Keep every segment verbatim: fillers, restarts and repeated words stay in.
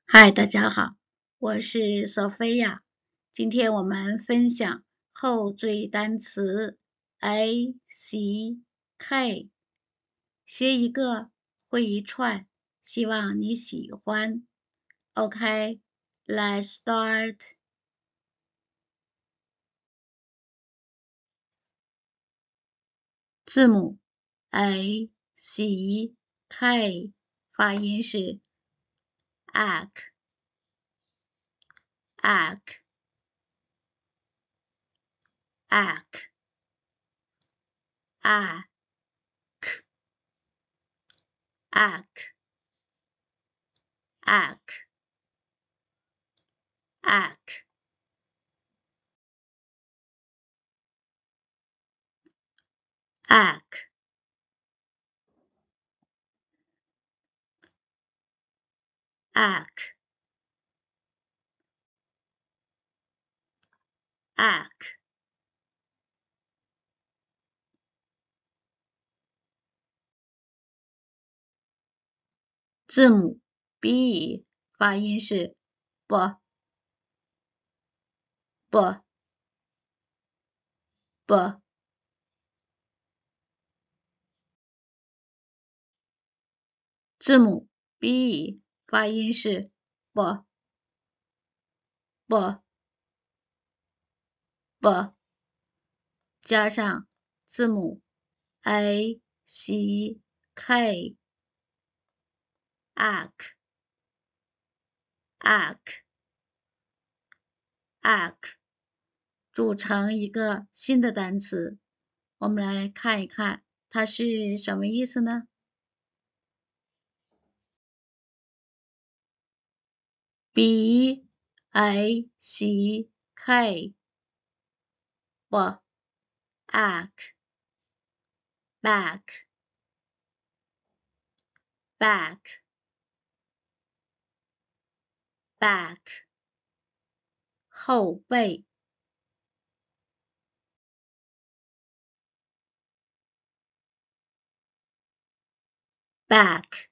嗨，大家好，我是索菲亚。今天我们分享后缀单词 A C K， 学一个会一串，希望你喜欢。OK, let's start. 字母 A C K 发音是 A C A C A C A C A C A C A C A C A C A C。 字母 B 发音是 b b b。 字母 B 发音是 b b b， 加上字母 A C K A C A C A C 组成一个新的单词。我们来看一看它是什么意思呢？ B A C K b A C back back back 后背 back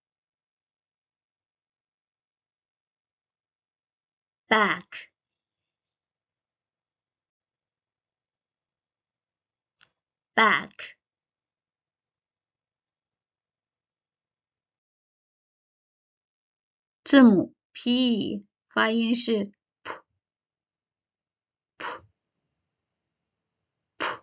back back。 字母 P 发音是 p p p。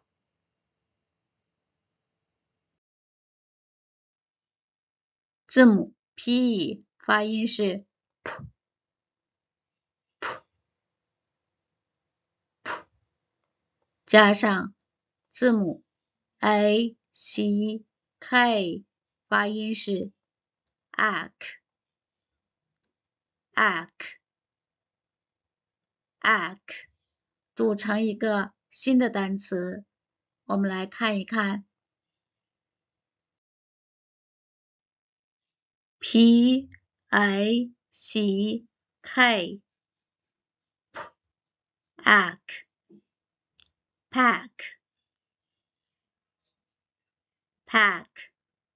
字母 P 发音是 p p p， 加上字母 A C K 发音是 A C A C A C， 组成一个新的单词。我们来看一看 P A C K pack pack pack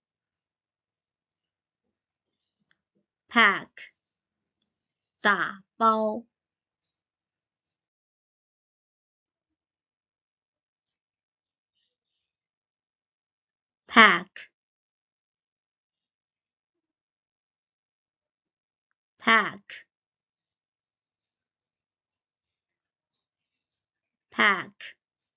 pack 打包 pack pack pack。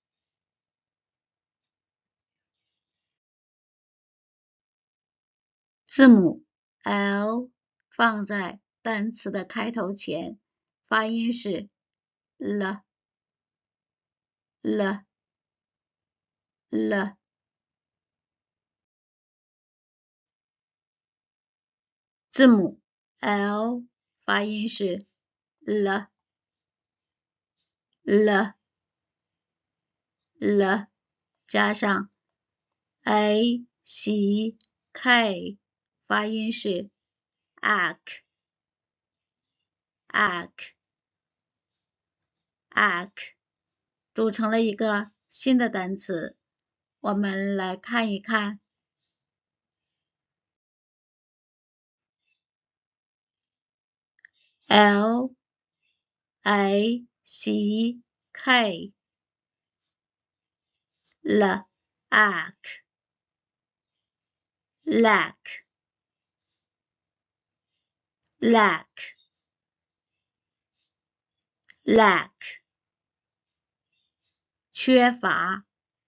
字母 L 放在单词的开头前，发音是 l l l。 字母 L 发音是 l l l， 加上 A C K 发音是 A C A C A C， 组成了一个新的单词。我们来看一看 L A C K L lack lack lack lack 缺乏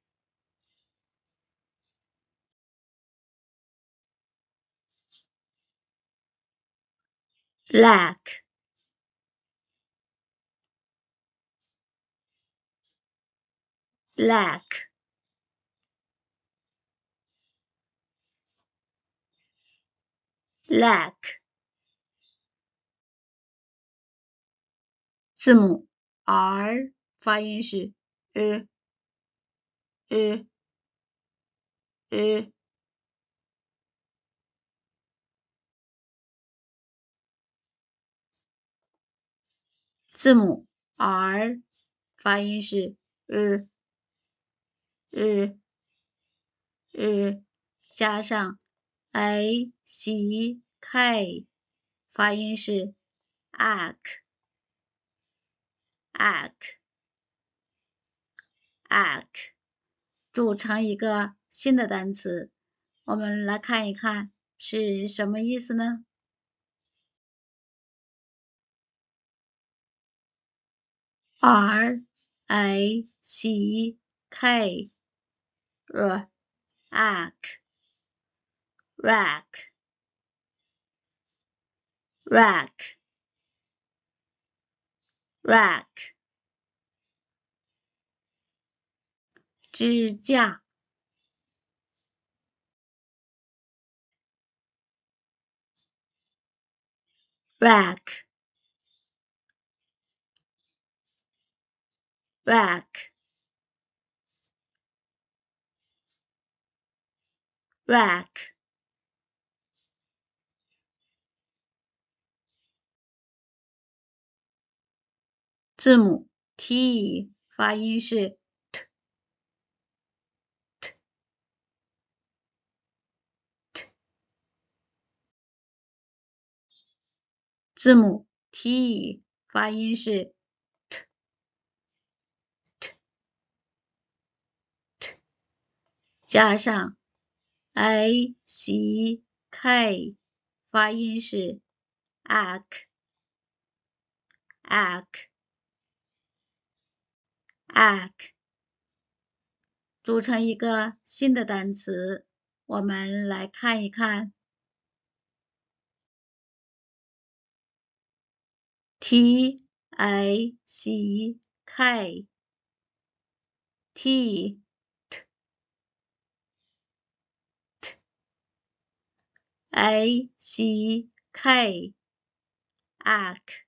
lack lack lack 字母 R 发音是 r r r 字母 R 发音是 r r r 加上 A C K 发音是 ack ack ack 组成一个新的单词，我们来看一看是什么意思呢？ R A C K R ack rack rack rack 支架 rack rack rack 字母 T 发音是 t t t 字母 T 发音是 t t t 加上 A C K 发音是 ack ack ack 组成一个新的单词，我们来看一看 T A C K T t t A C K ack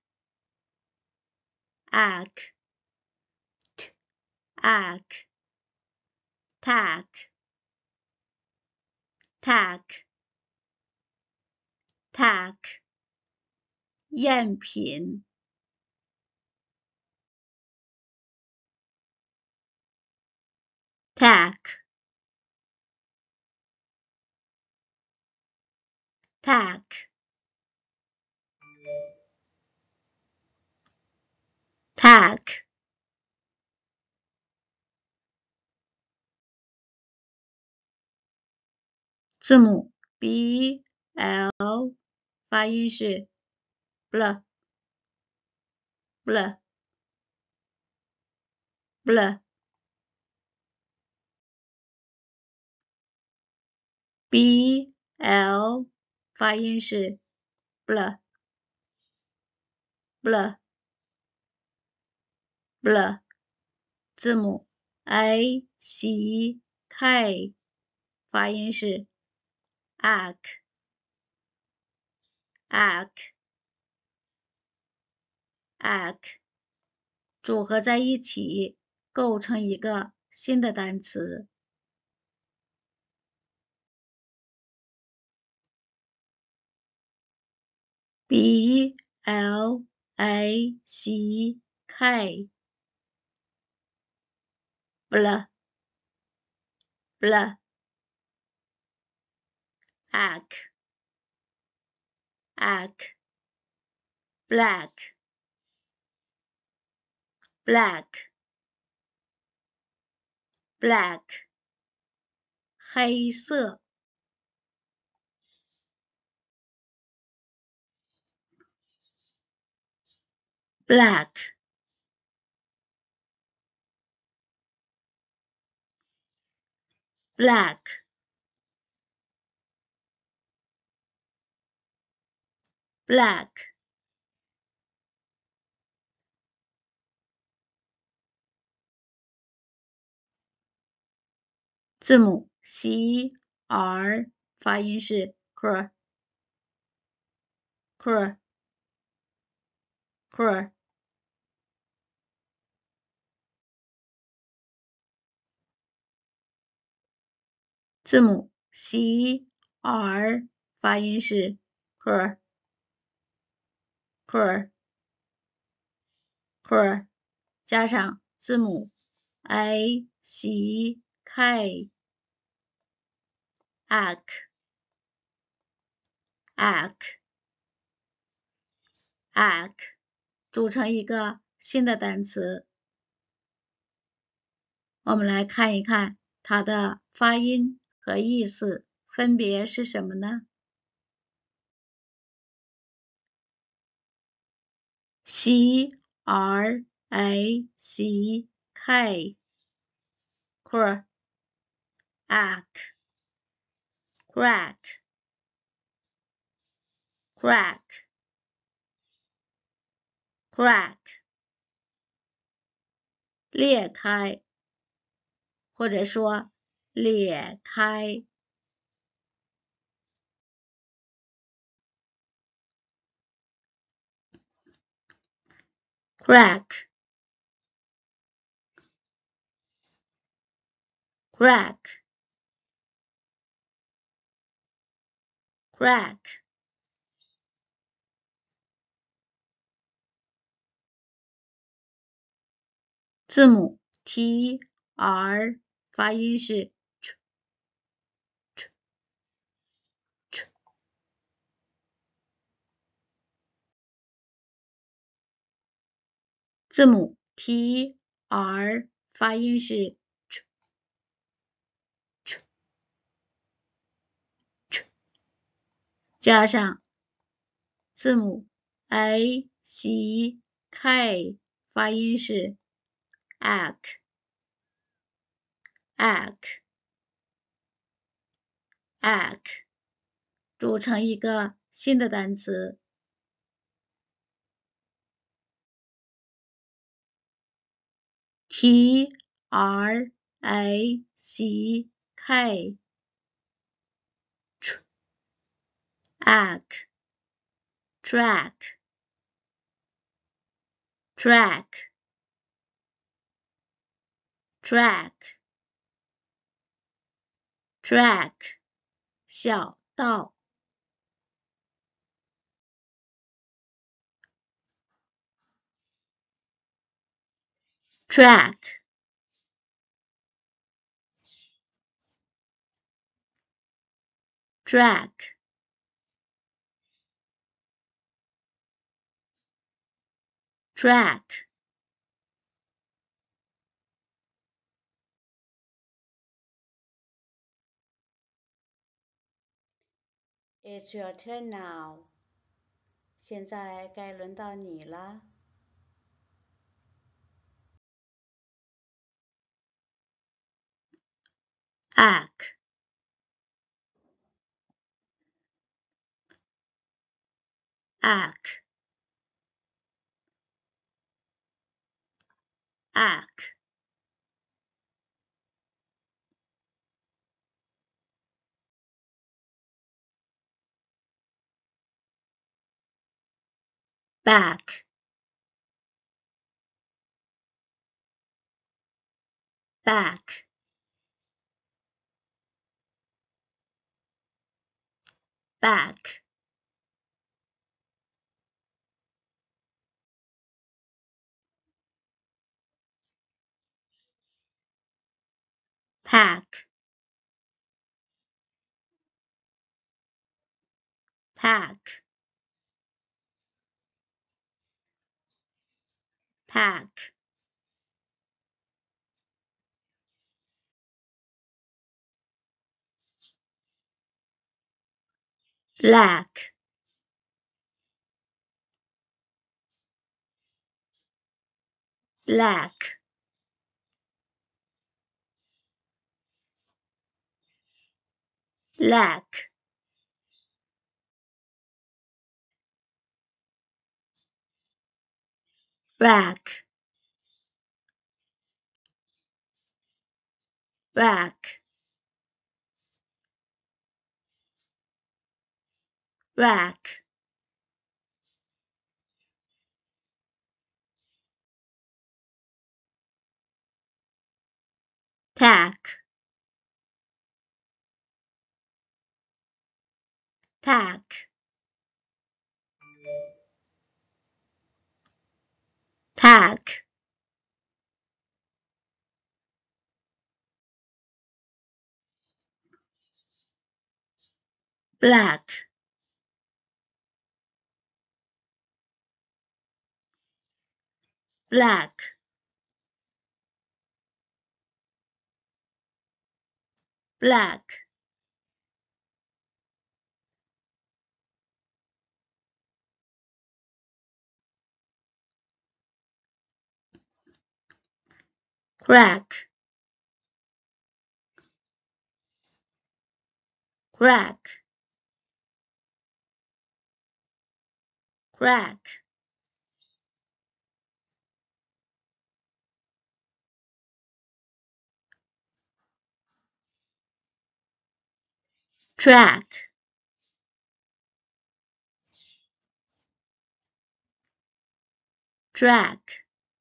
ack t ack tack tack tack 赝品 tack tack tack 字母 B L 发音是 bl bl bl B L 发音是 bl bl bl 字母 A C K 发音是 ack ack ack 组合在一起构成一个新的单词 B L A C K bl bl ack ack black black black 黑色 black black black 字母 C R 发音是 cr cr cr 字母 C R 发音是 cr cr cr 加上字母 A C K ack ack ack 组成一个新的单词。我们来看一看它的发音和意思分别是什么呢？ C R A C K crack ack crack crack crack 裂开或者说裂开 crack crack crack 字母 T R 发音是 ch ch ch 字母 T R 发音是 ch ch ch 加上字母 A C K 发音是 ack ack ack 组成一个新的单词。T R A C K ack track track track track 小道 track track track It's your turn now. 现在该轮到你了。ack ack ack back back back pack pack pack, lack, lack, lack, back, back, back, tack, tack, tack, black, black, black, crack, crack, crack, track, track,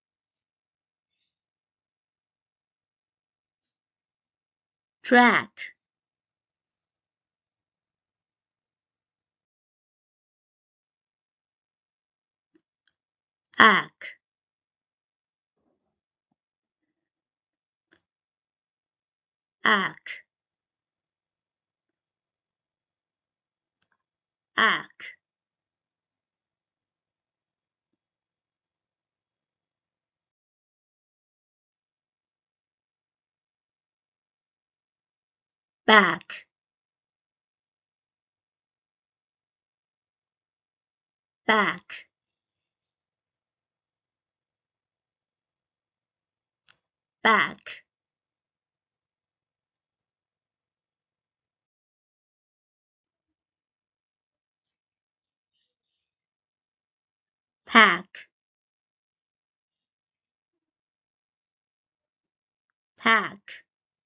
track, ack, ack, ack, back, back, back, pack, pack,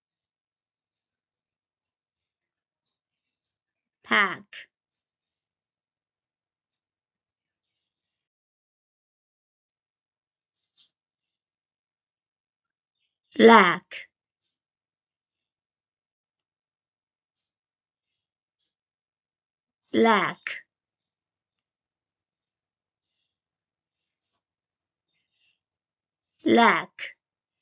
pack, lack, lack, lack,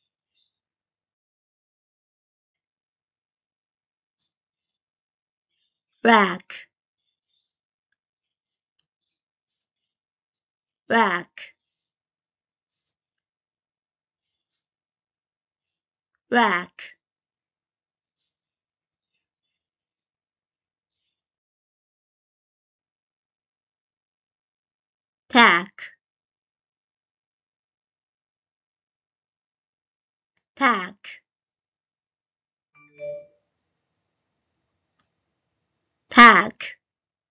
back, back, back, tack, tack, tack,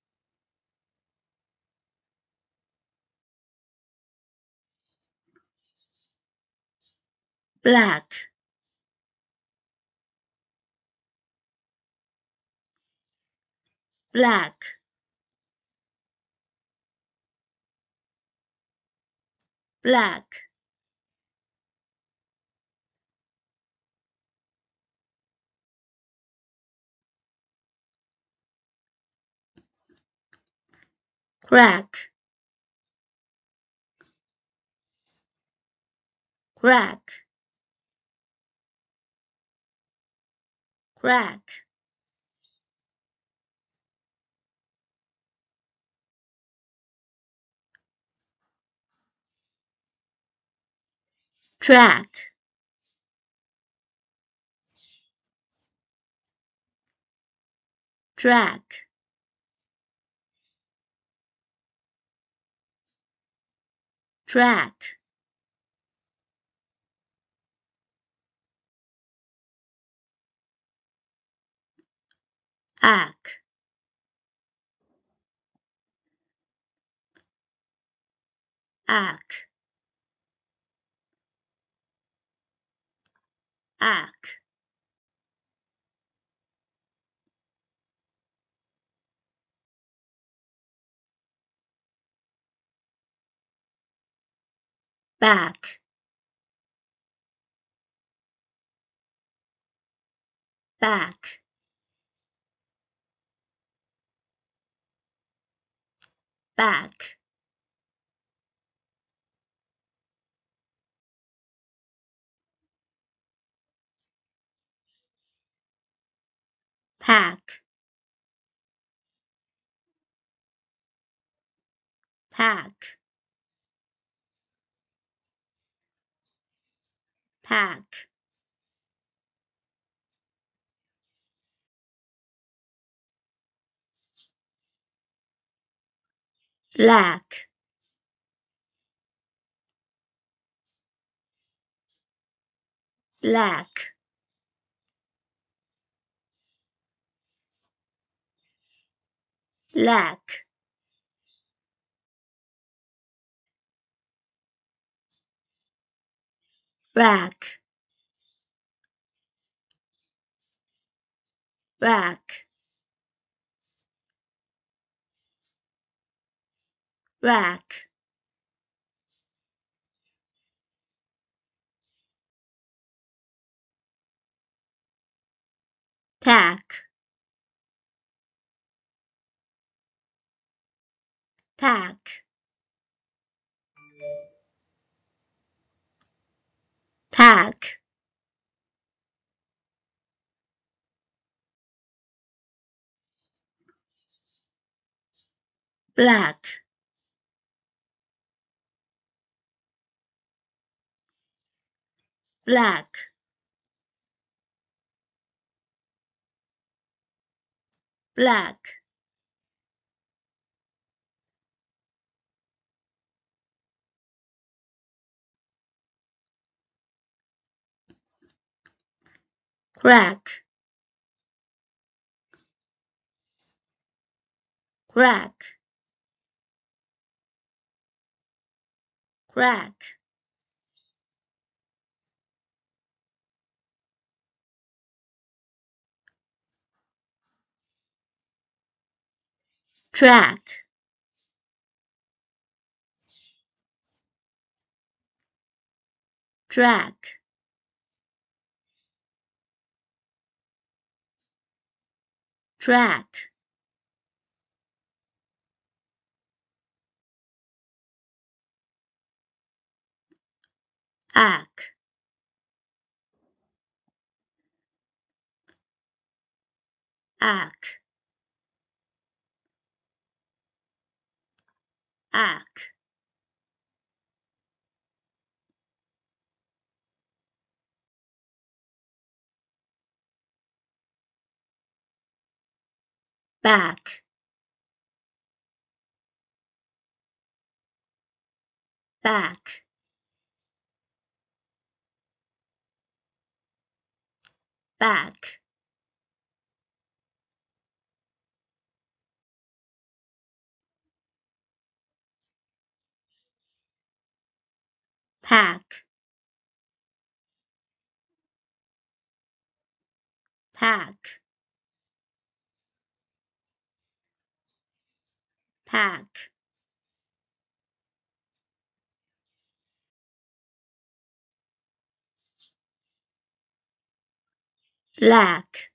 black, black, black, crack, crack, crack, track, track, track, ack, ack, ack, back, back, back, pack, pack, pack, lack, lack, lack, rack, rack, rack, tack, tack, tack, black, black, black, crack, crack, crack, track, track, track, ack, ack, ack, back, back, back, pack, pack, pack, lack,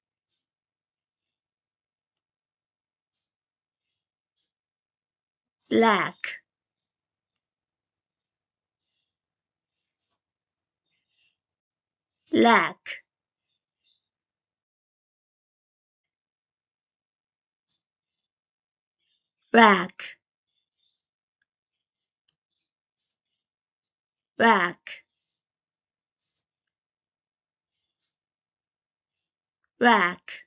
lack, lack, rack, rack, rack,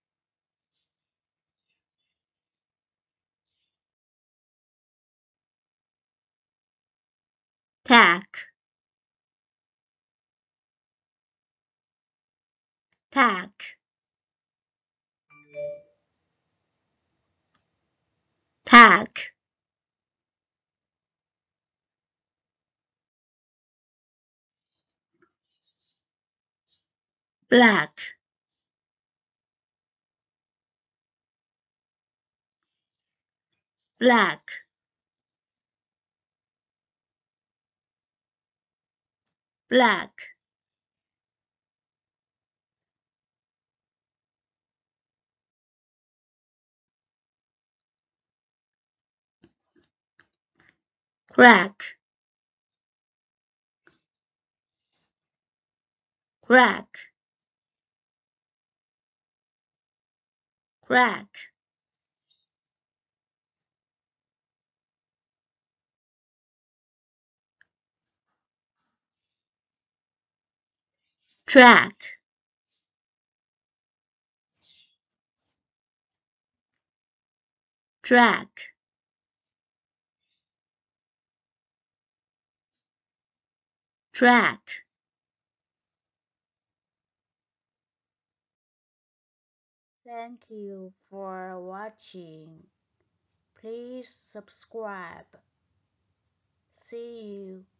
tack, tack, tack, black, black, black, crack, crack, crack, track, track, track. Thank you for watching. Please subscribe. See you.